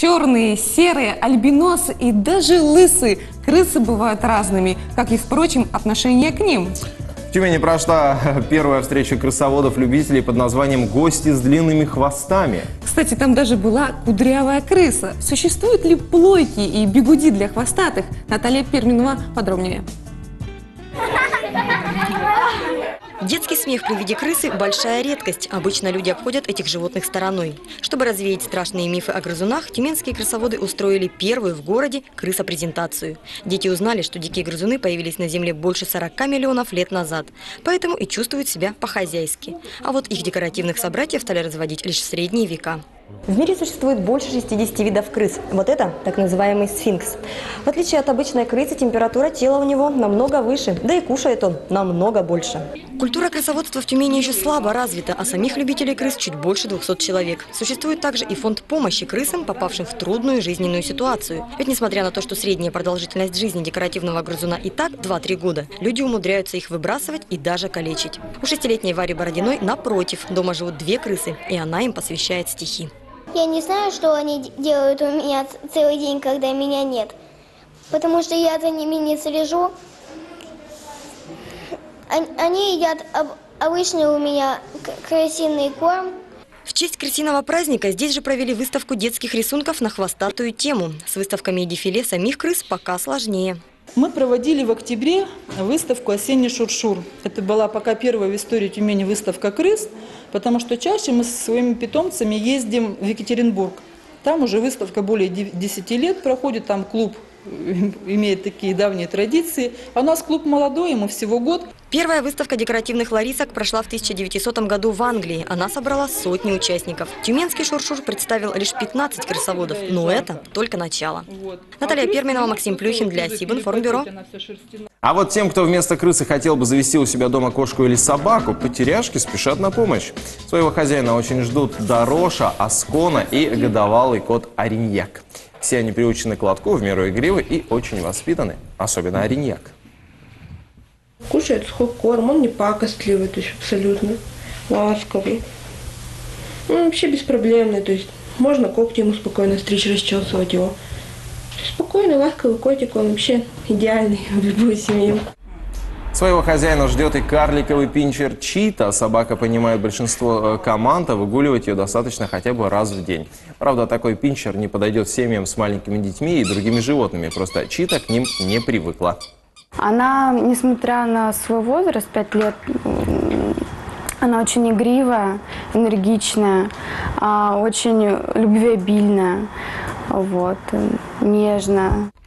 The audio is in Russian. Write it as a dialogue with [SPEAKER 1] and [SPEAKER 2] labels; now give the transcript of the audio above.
[SPEAKER 1] Черные, серые, альбиносы и даже лысые. Крысы бывают разными, как и, впрочем, отношение к ним.
[SPEAKER 2] В Тюмени прошла первая встреча крысоводов-любителей под названием «Гости с длинными хвостами».
[SPEAKER 1] Кстати, там даже была кудрявая крыса. Существуют ли плойки и бигуди для хвостатых? Наталья Перминова подробнее.
[SPEAKER 3] Детский смех при виде крысы – большая редкость. Обычно люди обходят этих животных стороной. Чтобы развеять страшные мифы о грызунах, тюменские крысоводы устроили первую в городе крысопрезентацию. Дети узнали, что дикие грызуны появились на Земле больше 40 миллионов лет назад. Поэтому и чувствуют себя по-хозяйски. А вот их декоративных собратьев стали разводить лишь в средние века. В мире существует больше 60 видов крыс. Вот это так называемый сфинкс. В отличие от обычной крысы, температура тела у него намного выше, да и кушает он намного больше. Культура крысоводства в Тюмени еще слабо развита, а самих любителей крыс чуть больше 200 человек. Существует также и фонд помощи крысам, попавшим в трудную жизненную ситуацию. Ведь несмотря на то, что средняя продолжительность жизни декоративного грызуна и так 2-3 года, люди умудряются их выбрасывать и даже калечить. У 6-летней Вари Бородиной, напротив, дома живут 2 крысы, и она им посвящает стихи.
[SPEAKER 4] Я не знаю, что они делают у меня целый день, когда меня нет. Потому что я за ними не слежу. Они едят обычный у меня крысиный корм.
[SPEAKER 3] В честь крысиного праздника здесь же провели выставку детских рисунков на хвостатую тему. С выставками и дефиле самих крыс пока сложнее.
[SPEAKER 5] Мы проводили в октябре выставку «Осенний шуршур». Это была пока первая в истории Тюмени выставка крыс, потому что чаще мы со своими питомцами ездим в Екатеринбург. Там уже выставка более 10 лет проходит, там клуб имеет такие давние традиции. А у нас клуб молодой, ему всего год.
[SPEAKER 3] Первая выставка декоративных ларисок прошла в 1900 году в Англии. Она собрала сотни участников. Тюменский шуршур представил лишь 15 крысоводов, но это только начало. Наталья Перминова, Максим Плюхин для Сибинформбюро.
[SPEAKER 2] А вот тем, кто вместо крысы хотел бы завести у себя дома кошку или собаку, потеряшки спешат на помощь. Своего хозяина очень ждут Дороша, Аскона и годовалый кот Ариньяк. Все они приучены к лотку, в меру игривы и очень воспитаны, особенно Ариньяк.
[SPEAKER 6] Кушает сухой корм, он не пакостливый, то есть абсолютно ласковый. Он вообще беспроблемный, то есть можно когти ему спокойно стричь, расчесывать его. Спокойный, ласковый котик, он вообще идеальный в любую семью.
[SPEAKER 2] Своего хозяина ждет и карликовый пинчер Чита. Собака понимает большинство команд, а выгуливать ее достаточно хотя бы раз в день. Правда, такой пинчер не подойдет семьям с маленькими детьми и другими животными. Просто Чита к ним не привыкла.
[SPEAKER 7] Она, несмотря на свой возраст, 5 лет, она очень игривая, энергичная, очень любвеобильная, вот, нежная.